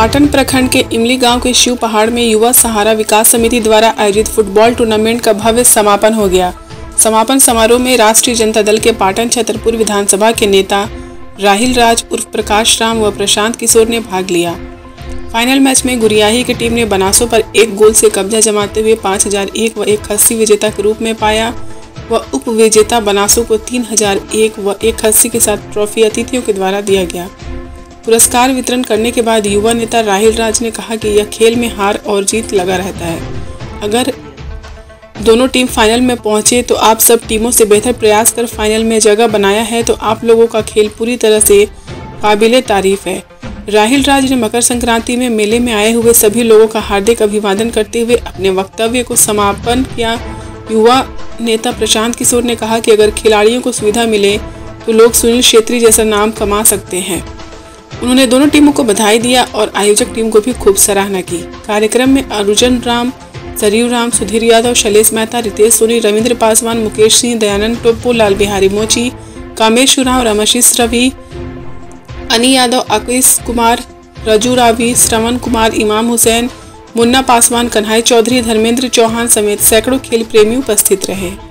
पाटन प्रखंड के इमली गांव के शिव पहाड़ में युवा सहारा विकास समिति द्वारा आयोजित फुटबॉल टूर्नामेंट का भव्य समापन हो गया। समापन समारोह में राष्ट्रीय जनता दल के पाटन छतरपुर विधानसभा के नेता राहिल राज उर्फ प्रकाश राम व प्रशांत किशोर ने भाग लिया। फाइनल मैच में गुरियाही की टीम ने बनासों पर 1 गोल से कब्जा जमाते हुए 5001 व 1 खस्सी विजेता के रूप में पाया व उप विजेता बनासों को 3001 व 1 खस्सी के साथ ट्रॉफी अतिथियों के द्वारा दिया गया। पुरस्कार वितरण करने के बाद युवा नेता राहिल राज ने कहा कि यह खेल में हार और जीत लगा रहता है। अगर दोनों टीम फाइनल में पहुंचे तो आप सब टीमों से बेहतर प्रयास कर फाइनल में जगह बनाया है तो आप लोगों का खेल पूरी तरह से काबिले तारीफ है। राहिल राज ने मकर संक्रांति में मेले में आए हुए सभी लोगों का हार्दिक अभिवादन करते हुए अपने वक्तव्य को समापन किया। युवा नेता प्रशांत किशोर ने कहा कि अगर खिलाड़ियों को सुविधा मिले तो लोग सुनील छेत्री जैसा नाम कमा सकते हैं। उन्होंने दोनों टीमों को बधाई दिया और आयोजक टीम को भी खूब सराहना की। कार्यक्रम में अर्जुन राम, सरयू राम, सुधीर यादव, शैलेश मेहता, रितेश सोनी, रविंद्र पासवान, मुकेश सिंह, दयानंद टोप्पो, लाल बिहारी मोची, कामेश उरांव, रमाशीष रवि, अनी यादव, आकेश कुमार, रजू रावी, श्रवण कुमार, इमाम हुसैन, मुन्ना पासवान, कन्हई चौधरी, धर्मेंद्र चौहान समेत सैकड़ों खेल प्रेमी उपस्थित रहे।